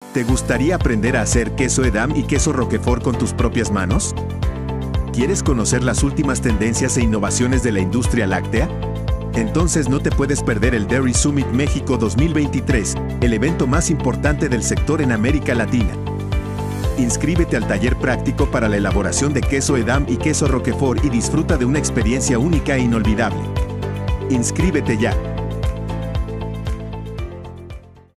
¿Te gustaría aprender a hacer queso Edam y queso Roquefort con tus propias manos? ¿Quieres conocer las últimas tendencias e innovaciones de la industria láctea? Entonces no te puedes perder el Dairy Summit México 2023, el evento más importante del sector en América Latina. Inscríbete al taller práctico para la elaboración de queso Edam y queso Roquefort y disfruta de una experiencia única e inolvidable. Inscríbete ya.